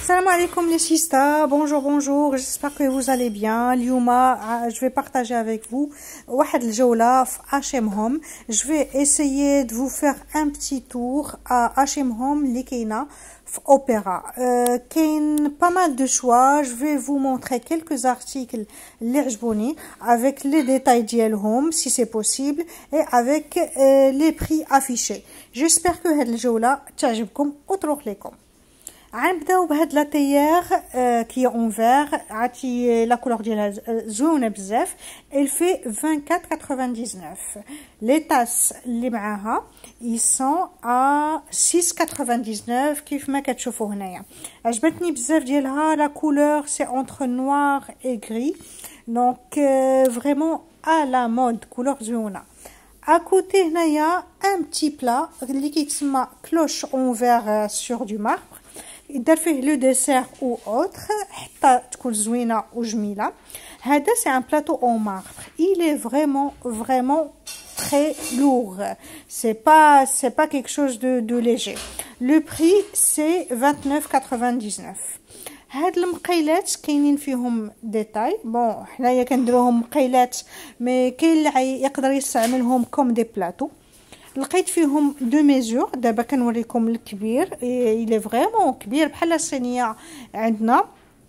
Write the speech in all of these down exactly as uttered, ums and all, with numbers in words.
Salam alaikum les sisters, bonjour bonjour, j'espère que vous allez bien. اليوم je vais partager avec vous واحد الجولة في H and M Home. Je vais essayer de vous faire un petit tour à H and M Home اللي كاينة في Opéra. Euh, كاين pas mal de choix. Je vais vous montrer quelques articles اللي عجبوني avec les détails ديالهم si c'est possible et avec euh, les prix affichés. J'espère que هاد الجولة تعجبكم وتروح لكم. غنبداو بهاد لا تيير كي اون فير عرفتي لا كولور ديالها زوينه بزاف. elle fait vingt-quatre quatre-vingt-dix-neuf. لي تاس اللي معاها يسون ا six quatre-vingt-dix-neuf كيف ما كتشوفوا هنايا. عجبتني بزاف ديالها لا كولور سي اونتر نوار اي غري دونك فريمون ا لا مود كولور زوينه. À côté هنايا un petit plat اللي كيتسمى cloche en verre sur du marbre. يدار فيه لو ديسير او اوتر حتى تكون زوينه وجميله. هذا سي ان بلاطو اون ماربر. il est vraiment vraiment très lourd. c'est pas c'est pas quelque chose de de léger. le prix c'est vingt-neuf quatre-vingt-dix-neuf. هاد المقيلات كاينين فيهم ديتاي. بون حنايا كنديروهم مقيلات مي كاين اللي يقدر يستعملهم كوم دي بلاطو. لقيت فيهم دو ميزور. دابا كنوريكم الكبير الى فريمون كبير بحال الصينيه عندنا.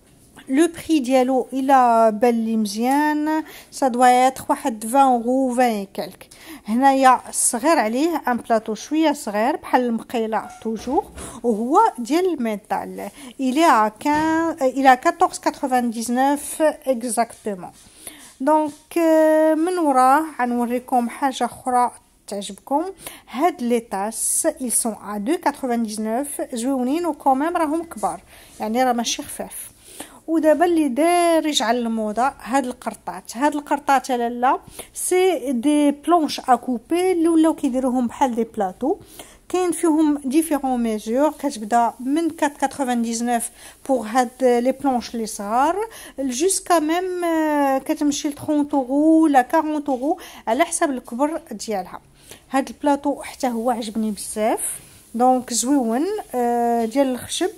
لو بري ديالو الى بان لي مزيان سا دوا اتر واحد عشرين اورو عشرين كالك. هنايا صغير عليه ان بلاطو شويه صغير بحال المقيله توجور وهو ديال الميتال. الى ا الى quatorze quatre-vingt-dix-neuf اكزاكتومون. دونك من وراه غنوريكم حاجه اخرى تعجبكم. هاد لي تاس ils sont à deux quatre-vingt-dix-neuf زوينين وكوميم راهم كبار يعني راه ماشي خفاف. ودابا اللي دارج على الموضه هاد القرطات. هاد القرطات لالا سي دي بلونش ا كوبي اللي ولاو كيديروهم بحال دي بلاطو. كاين فيهم ديفيرون ميزور كتبدا من quatre quatre-vingt-dix-neuf بوغ هاد لي بلونش لي صغار جوسكا ميم كتمشي ل ثلاثين اورو ولا أربعين اورو على حسب الكبر ديالها. هاد البلاطو حتى هو عجبني بزاف دونك زويون ديال الخشب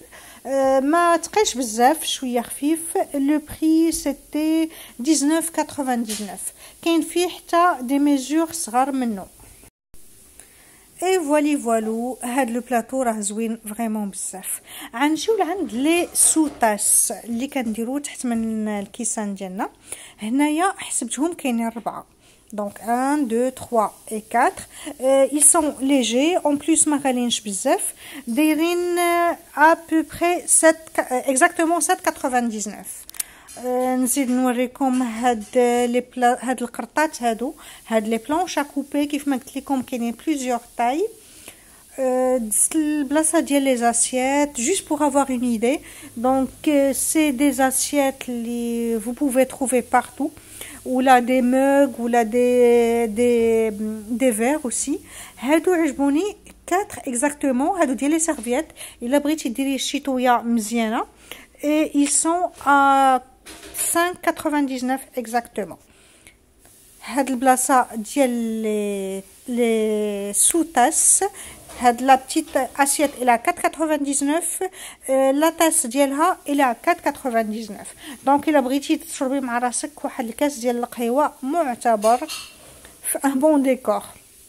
ما تقيش بزاف شويه خفيف. لو بري سيتي dix-neuf quatre-vingt-dix-neuf. كاين فيه حتى دي ميزور صغار منه. اي فوالي فوالو هاد لو بلاطو راه زوين فريمون بزاف. غنمشيو لعند لي سوطاس اللي كنديرو تحت من الكيسان ديالنا. هنايا حسبتهم كاينين ربعه دونك un deux trois et quatre. euh, ils sont légers en plus ما غاليينش بزاف دايرين à peu près sept exactement sept quatre-vingt-dix-neuf. نزيد نوريكم هاد لي بلا هاد القرطات هادو هاد لي بلونش ا كوبي كيف ما قلت لكم كاينين بليزيور تاي. دزت البلاصه ديال لي زاسيات juste pour avoir une idée. donc c'est des assiettes اللي vous pouvez trouver partout ولا دي موغ ولا دي دي دي فير اوسي. هادو عجبوني quatre exactement. هادو ديال لي سيرفييت الا بغيتي ديري الشيتويه مزيانه. et ils sont à cinq quatre-vingt-dix-neuf exactement. هاد البلاصه ديال لي لي سوتاس هاد لا بتيت اسيت الى quatre quatre-vingt-dix-neuf. لا تاس ديالها الى quatre quatre-vingt-dix-neuf. دونك الا بغيتي تشربي مع راسك واحد الكاس ديال القهوه معتبر في ان بون ديكور.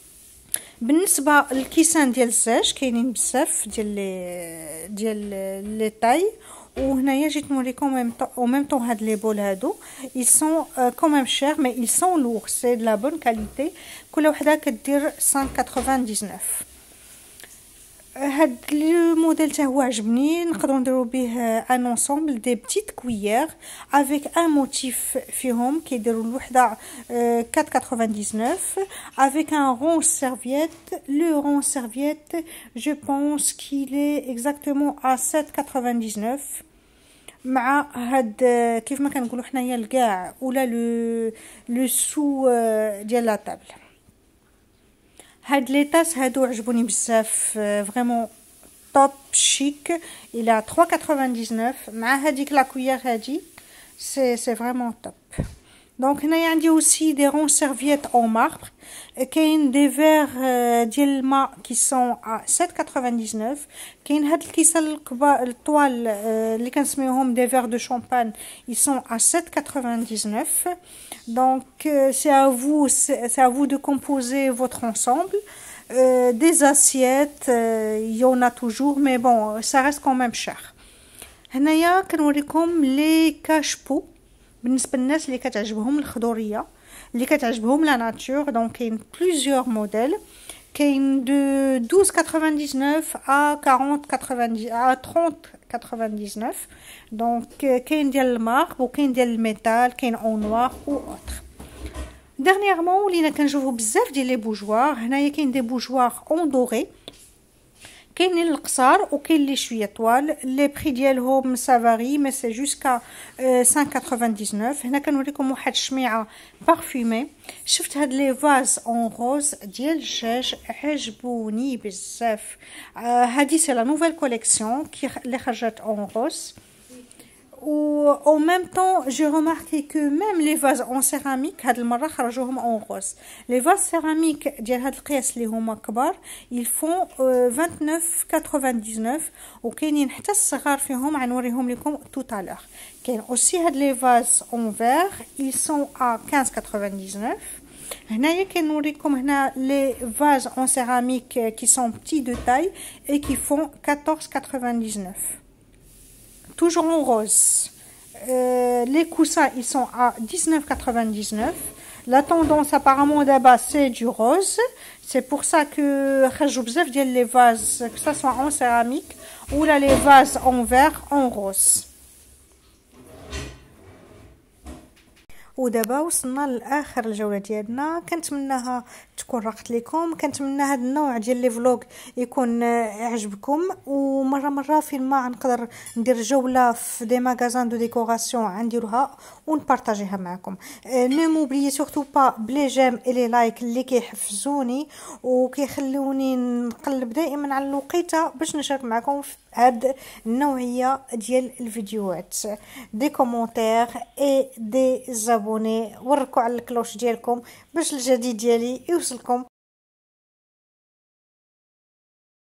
بالنسبه للكيسان ديال الزاج كاينين بزاف ديال لي ديال لي تاي. وهنايا جيت نوريكم او ميم طون هاد لي بول هادو ils sont quand même chers mais ils sont lourds c'est de la bonne qualité. كل وحده كدير cinq quatre-vingt-dix-neuf. هاد الموديل حتى هو عجبني. نقدروا نديروا به ان انصومبل دي بتيت كويير افيك ان موتيف فيهم كيديروا الوحده quatre quatre-vingt-dix-neuf avec un rond serviette. le rond serviette je pense qu'il est exactement à sept quatre-vingt-dix-neuf مع هاد كيف ما كنقولوا حنايا الكاع ولا لو لو سو ديال لا طابل. هاد لي تاس هادو عجبوني بزاف فريمون توب شيك الى trois quatre-vingt-dix-neuf مع هذيك لا كويير هادي سي سي فريمون توب. دونك هنايا عندي اوسي دي رون سيرفييت اون ماربر. كاين دي فيغ ديال الماء كي سون ا سبعة وتسعين. كاين هاد الكيسه الكبار الطوال اللي كنسميوهم دي فيغ دو شامبان ils sont à sept quatre-vingt-dix-neuf. donc c'est à vous c'est à vous de composer votre ensemble. Euh, des assiettes, il euh, y en a toujours, mais bon, ça reste quand même cher. هنايا كنوريكم لي كاشبو بالنسبه للناس اللي كتعجبهم الخضوريه، اللي كتعجبهم لا ناتور. دونك كاين بليزيور موديل، كاين دو douze quatre-vingt-dix-neuf à quarante quatre-vingt-dix à trente quatre-vingt-dix-neuf. دونك كاين ديال المارك وكاين ديال الميتال، كاين اون نوار و اوتر. dernièrement ولينا كنشوفوا بزاف ديال لي بوجوار. هنايا كاين دي بوجوار اون دوري، كاينين القصار وكاين لي شويه طوال. لي بري ديالهم سافاري مي سي جوسكا خمسة quatre-vingt-dix-neuf. هنا كنوريكم واحد الشميعه بارفومي. شفت هاد لي فاز اون روز ديال الدجاج عجبوني بزاف. آه هادي سي لا نوفيل كوليكسيون كي اللي خرجت اون روز. و en même temps j'ai remarqué que même les vases en céramique هاد المره خرجوهم en rose. les vases céramiques ديال هاد القياس اللي هما كبار ils font vingt-neuf quatre-vingt-dix-neuf. وكاينين حتى الصغار فيهم غنوريهم لكم tout à l'heure. كاين aussi هاد les vases en verre ils sont à quinze quatre-vingt-dix-neuf. هنايا كنوريكم هنا les vases en céramique qui sont petits de taille et qui font quatorze quatre-vingt-dix-neuf. toujours en rose. Euh, les coussins ils sont à dix-neuf quatre-vingt-dix-neuf. la tendance apparemment d'abord c'est du rose. c'est pour ça que خرجوا بزاف ديال les vases que ça soit en céramique ou là les vases en verre en rose. ودابا وصلنا لاخر الجوله ديالنا. كنتمناها تكون راقت لكم، كنتمنى هذا النوع ديال لي فلوغ يكون عجبكم. ومره مره فين ما نقدر ندير جوله في دي ماغازان دو ديكوراسيون غنديروها ونبارطاجيها معكم. نو موبليي سورتو با بلي جيم اي لي لايك اللي كيحفزوني وكيخلوني نقلب دائما على الوقيته باش نشارك معكم في هاد النوعيه ديال الفيديوهات. دي كومونتير اي دي زابوني، وركوا على الكلوش ديالكم باش الجديد ديالي يوصلكم